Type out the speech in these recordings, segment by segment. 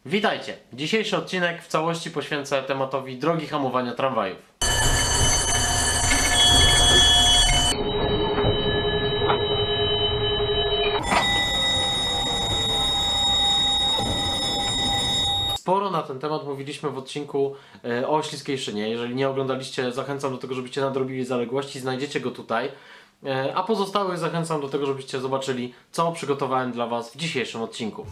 Witajcie! Dzisiejszy odcinek w całości poświęcę tematowi drogi hamowania tramwajów. Sporo na ten temat mówiliśmy w odcinku o Śliskiej Szynie. Jeżeli nie oglądaliście, zachęcam do tego, żebyście nadrobili zaległości. Znajdziecie go tutaj. A pozostałych zachęcam do tego, żebyście zobaczyli, co przygotowałem dla Was w dzisiejszym odcinku.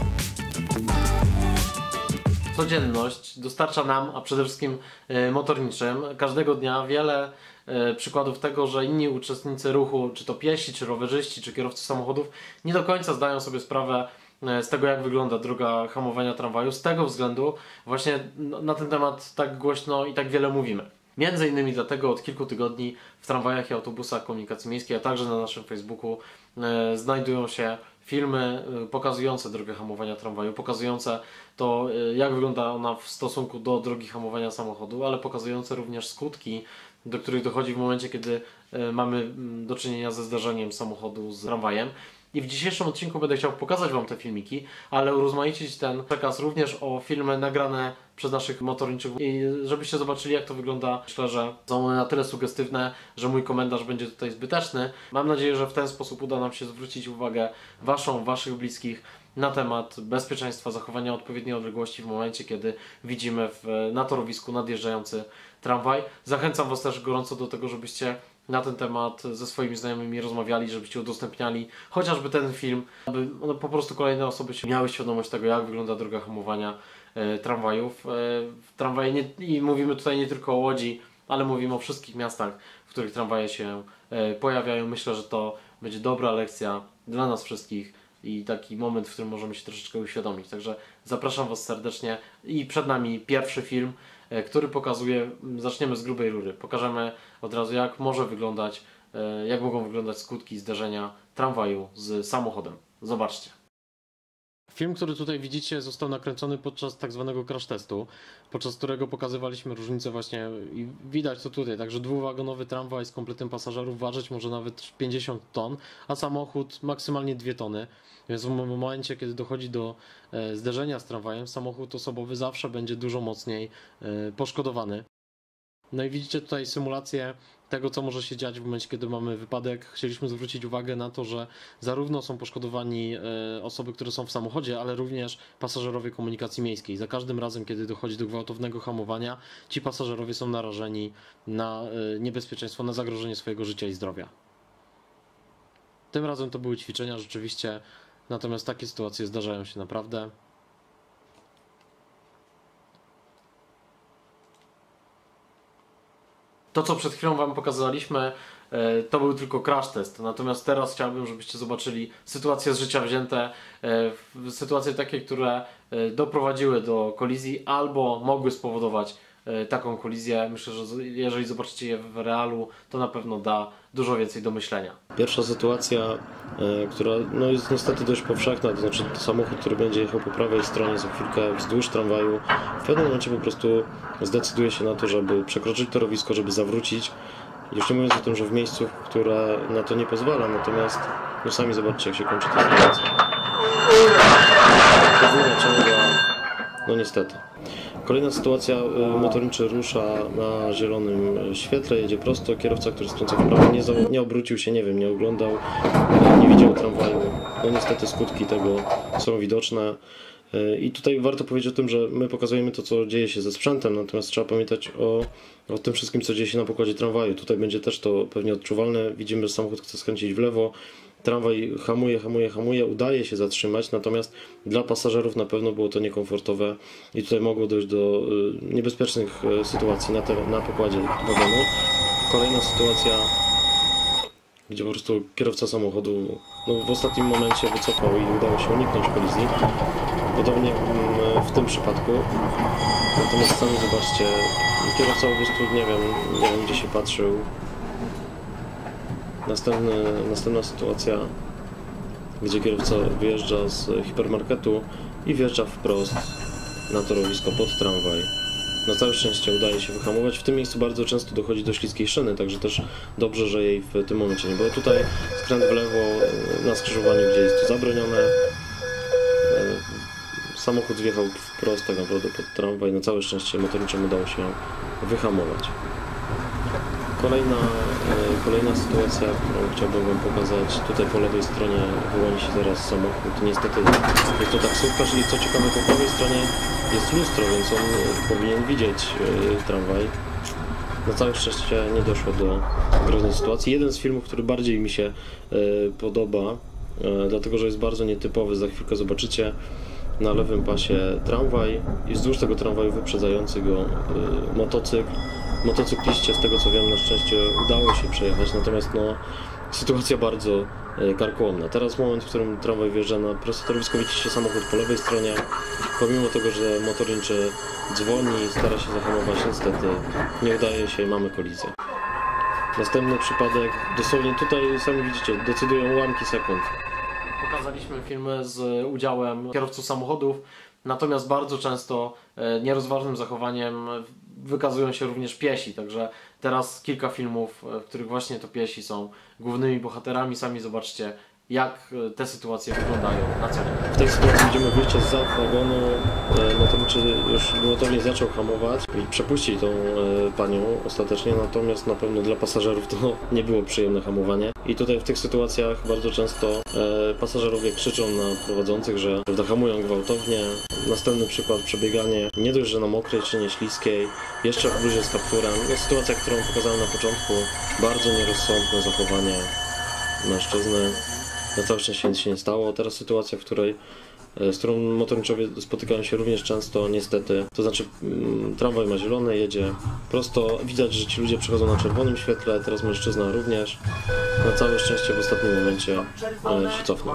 Codzienność dostarcza nam, a przede wszystkim motorniczym, każdego dnia wiele przykładów tego, że inni uczestnicy ruchu, czy to piesi, czy rowerzyści, czy kierowcy samochodów, nie do końca zdają sobie sprawę z tego, jak wygląda droga hamowania tramwaju. Z tego względu właśnie na ten temat tak głośno i tak wiele mówimy. Między innymi dlatego od kilku tygodni w tramwajach i autobusach komunikacji miejskiej, a także na naszym Facebooku znajdują się filmy pokazujące drogę hamowania tramwaju, pokazujące to, jak wygląda ona w stosunku do drogi hamowania samochodu, ale pokazujące również skutki, do których dochodzi w momencie, kiedy mamy do czynienia ze zdarzeniem samochodu z tramwajem. I w dzisiejszym odcinku będę chciał pokazać Wam te filmiki, ale urozmaicić ten przekaz również o filmy nagrane przez naszych motorniczych i żebyście zobaczyli, jak to wygląda. Myślę, że są one na tyle sugestywne, że mój komentarz będzie tutaj zbyteczny. Mam nadzieję, że w ten sposób uda nam się zwrócić uwagę Waszych bliskich na temat bezpieczeństwa, zachowania odpowiedniej odległości w momencie, kiedy widzimy na torowisku nadjeżdżający tramwaj. Zachęcam Was też gorąco do tego, żebyście na ten temat ze swoimi znajomymi rozmawiali, żebyście udostępniali chociażby ten film, aby po prostu kolejne osoby miały świadomość tego, jak wygląda droga hamowania tramwajów. Tramwaje i mówimy tutaj nie tylko o Łodzi, ale mówimy o wszystkich miastach, w których tramwaje się pojawiają. Myślę, że to będzie dobra lekcja dla nas wszystkich i taki moment, w którym możemy się troszeczkę uświadomić. Także zapraszam Was serdecznie i przed nami pierwszy film, który pokazuje, zaczniemy z grubej rury. Pokażemy od razu, jak mogą wyglądać skutki zderzenia tramwaju z samochodem. Zobaczcie. Film, który tutaj widzicie, został nakręcony podczas tak zwanego crash testu, podczas którego pokazywaliśmy różnicę właśnie i widać to tutaj, także dwuwagonowy tramwaj z kompletem pasażerów ważyć może nawet 50 ton, a samochód maksymalnie 2 tony. Więc w momencie, kiedy dochodzi do zderzenia z tramwajem, samochód osobowy zawsze będzie dużo mocniej poszkodowany. No i widzicie tutaj symulację tego, co może się dziać w momencie, kiedy mamy wypadek. Chcieliśmy zwrócić uwagę na to, że zarówno są poszkodowani osoby, które są w samochodzie, ale również pasażerowie komunikacji miejskiej. Za każdym razem, kiedy dochodzi do gwałtownego hamowania, ci pasażerowie są narażeni na niebezpieczeństwo, na zagrożenie swojego życia i zdrowia. Tym razem to były ćwiczenia rzeczywiście, natomiast takie sytuacje zdarzają się naprawdę. To, co przed chwilą Wam pokazaliśmy, to był tylko crash test. Natomiast teraz chciałbym, żebyście zobaczyli sytuacje z życia wzięte, sytuacje takie, które doprowadziły do kolizji albo mogły spowodować taką kolizję. Myślę, że jeżeli zobaczycie je w realu, to na pewno da dużo więcej do myślenia. Pierwsza sytuacja, która jest niestety dość powszechna, to znaczy samochód, który będzie jechał po prawej stronie za chwilkę wzdłuż tramwaju, w pewnym momencie po prostu zdecyduje się na to, żeby przekroczyć torowisko, żeby zawrócić. Już nie mówiąc o tym, że w miejscu, które na to nie pozwala, natomiast sami zobaczcie, jak się kończy ta sytuacja. Podwójna ciągła, niestety. Kolejna sytuacja, motorniczy rusza na zielonym świetle, jedzie prosto, kierowca, który skręca w prawo, nie obrócił się, nie oglądał, nie widział tramwaju. Niestety skutki tego są widoczne. I tutaj warto powiedzieć o tym, że my pokazujemy to, co dzieje się ze sprzętem, natomiast trzeba pamiętać o tym wszystkim, co dzieje się na pokładzie tramwaju. Tutaj będzie też to pewnie odczuwalne. Widzimy, że samochód chce skręcić w lewo, tramwaj hamuje, udaje się zatrzymać, natomiast dla pasażerów na pewno było to niekomfortowe i tutaj mogło dojść do niebezpiecznych sytuacji na pokładzie wagonu. Kolejna sytuacja, gdzie po prostu kierowca samochodu w ostatnim momencie wycofał i udało się uniknąć kolizji. Podobnie w tym przypadku. Natomiast sami zobaczcie, kierowca po prostu nie wiem gdzie się patrzył. Następna sytuacja, gdzie kierowca wyjeżdża z hipermarketu i wjeżdża wprost na torowisko pod tramwaj. Na całe szczęście udaje się wyhamować. W tym miejscu bardzo często dochodzi do śliskiej szyny, także też dobrze, że jej w tym momencie nie było. Tutaj skręt w lewo na skrzyżowaniu, gdzie jest to zabronione. samochód wjechał wprost tak naprawdę pod tramwaj. Na całe szczęście motorniczemu udało się wyhamować. Kolejna sytuacja, którą chciałbym Wam pokazać. Tutaj po lewej stronie wyłoni się teraz samochód. Niestety jest to taksówkarz i co ciekawe, po prawej stronie jest lustro, więc on powinien widzieć tramwaj. Na całe szczęście nie doszło do groźnej sytuacji. Jeden z filmów, który bardziej mi się podoba, dlatego że jest bardzo nietypowy, za chwilkę zobaczycie. Na lewym pasie tramwaj i wzdłuż tego tramwaju wyprzedzający go motocykl. Motocykliście, z tego co wiem, na szczęście udało się przejechać, natomiast no, sytuacja bardzo karkołomna. Teraz moment, w którym tramwaj wjeżdża na proste torowisko, widzicie samochód po lewej stronie. Pomimo tego, że motorniczy dzwoni, stara się zahamować, niestety nie udaje się i mamy kolizję. Następny przypadek, dosłownie tutaj sami widzicie, decydują ułamki sekund. Pokazaliśmy filmy z udziałem kierowców samochodów, natomiast bardzo często nierozważnym zachowaniem wykazują się również piesi, także teraz kilka filmów, w których właśnie to piesi są głównymi bohaterami. Sami zobaczcie, jak te sytuacje wyglądają na co dzień. W tej sytuacji widzimy wyjście z wagonu, motorniczy już gwałtownie zaczął hamować i przepuścić tą panią ostatecznie, natomiast na pewno dla pasażerów to nie było przyjemne hamowanie. I tutaj w tych sytuacjach bardzo często pasażerowie krzyczą na prowadzących, że hamują gwałtownie. Następny przykład, przebieganie nie dość, że na mokrej czy nie śliskiej, jeszcze w bluzie z kapturem. No, sytuacja, którą pokazałem na początku, bardzo nierozsądne zachowanie mężczyzny. Na całe szczęście nic się nie stało. Teraz sytuacja, z którą motorniczowie spotykają się również często, niestety. To znaczy tramwaj ma zielone, jedzie prosto. Widać, że ci ludzie przechodzą na czerwonym świetle, teraz mężczyzna również. Na całe szczęście w ostatnim momencie się cofnął.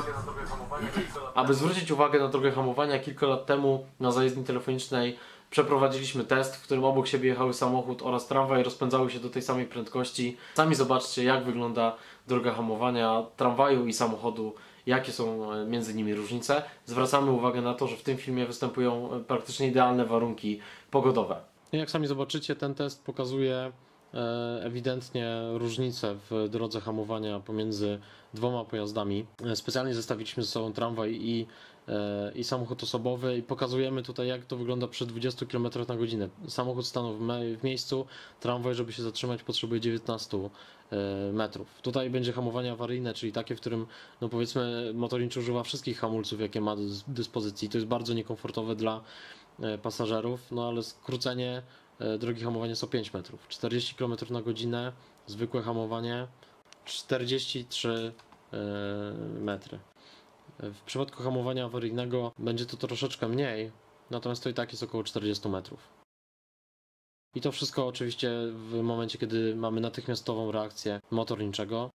Aby zwrócić uwagę na drogę hamowania, kilka lat temu na zajezdni telefonicznej przeprowadziliśmy test, w którym obok siebie jechały samochód oraz tramwaj, rozpędzały się do tej samej prędkości. Sami zobaczcie, jak wygląda droga hamowania tramwaju i samochodu, jakie są między nimi różnice. Zwracamy uwagę na to, że w tym filmie występują praktycznie idealne warunki pogodowe. Jak sami zobaczycie, ten test pokazuje ewidentnie różnice w drodze hamowania pomiędzy dwoma pojazdami. Specjalnie zestawiliśmy ze sobą tramwaj i samochód osobowy i pokazujemy tutaj, jak to wygląda przy 20 km na godzinę. Samochód stanął w miejscu, tramwaj, żeby się zatrzymać, potrzebuje 19 metrów. Tutaj będzie hamowanie awaryjne, czyli takie, w którym no powiedzmy motorniczy używa wszystkich hamulców, jakie ma do dyspozycji. To jest bardzo niekomfortowe dla pasażerów, no ale skrócenie drogi hamowania są 5 metrów. 40 km na godzinę, zwykłe hamowanie 43 metry. W przypadku hamowania awaryjnego będzie to troszeczkę mniej, natomiast to i tak jest około 40 metrów. I to wszystko oczywiście w momencie, kiedy mamy natychmiastową reakcję motorniczego.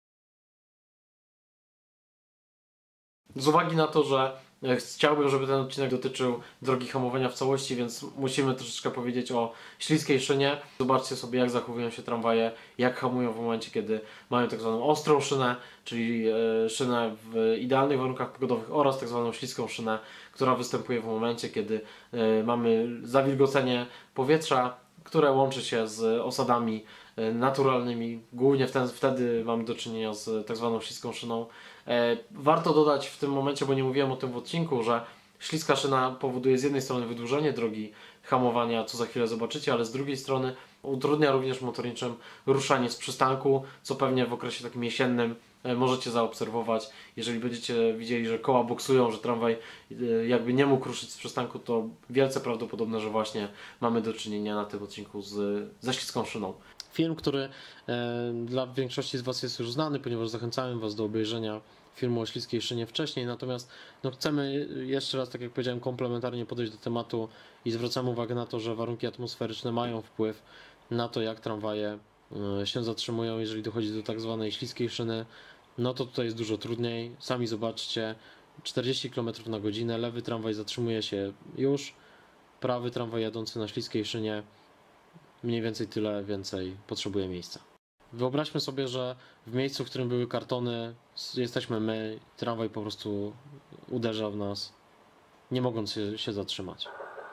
Z uwagi na to, że chciałbym, żeby ten odcinek dotyczył drogi hamowania w całości, więc musimy troszeczkę powiedzieć o śliskiej szynie. Zobaczcie sobie, jak zachowują się tramwaje, jak hamują w momencie, kiedy mają tak zwaną ostrą szynę, czyli szynę w idealnych warunkach pogodowych, oraz tak zwaną śliską szynę, która występuje w momencie, kiedy mamy zawilgocenie powietrza, które łączy się z osadami naturalnymi. Głównie wtedy mamy do czynienia z tak zwaną śliską szyną. Warto dodać w tym momencie, bo nie mówiłem o tym w odcinku, że śliska szyna powoduje z jednej strony wydłużenie drogi hamowania, co za chwilę zobaczycie, ale z drugiej strony utrudnia również motorniczym ruszanie z przystanku, co pewnie w okresie takim jesiennym możecie zaobserwować. Jeżeli będziecie widzieli, że koła boksują, że tramwaj jakby nie mógł ruszyć z przystanku, to wielce prawdopodobne, że właśnie mamy do czynienia na tym odcinku ze śliską szyną. Film, który dla większości z Was jest już znany, ponieważ zachęcałem Was do obejrzenia filmu o śliskiej szynie wcześniej, natomiast no, chcemy jeszcze raz, tak jak powiedziałem, komplementarnie podejść do tematu i zwracamy uwagę na to, że warunki atmosferyczne mają wpływ na to, jak tramwaje się zatrzymują. Jeżeli dochodzi do tak zwanej śliskiej szyny, no to tutaj jest dużo trudniej. Sami zobaczcie, 40 km na godzinę, lewy tramwaj zatrzymuje się już, prawy tramwaj jadący na śliskiej szynie mniej więcej tyle więcej potrzebuje miejsca. Wyobraźmy sobie, że w miejscu, w którym były kartony, jesteśmy my, tramwaj po prostu uderza w nas, nie mogąc się zatrzymać.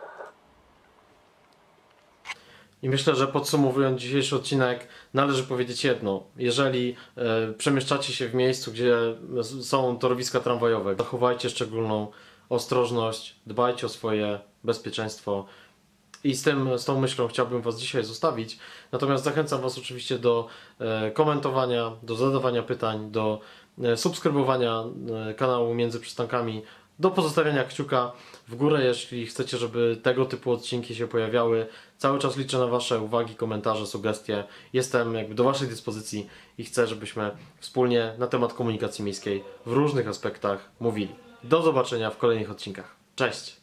I myślę, że podsumowując dzisiejszy odcinek, należy powiedzieć jedno. Jeżeli przemieszczacie się w miejscu, gdzie są torowiska tramwajowe, zachowajcie szczególną ostrożność, dbajcie o swoje bezpieczeństwo. I z tą myślą chciałbym Was dzisiaj zostawić. Natomiast zachęcam Was oczywiście do komentowania, do zadawania pytań, do subskrybowania kanału Między Przystankami, do pozostawiania kciuka w górę, jeśli chcecie, żeby tego typu odcinki się pojawiały. Cały czas liczę na Wasze uwagi, komentarze, sugestie. Jestem jakby do Waszej dyspozycji i chcę, żebyśmy wspólnie na temat komunikacji miejskiej w różnych aspektach mówili. Do zobaczenia w kolejnych odcinkach. Cześć!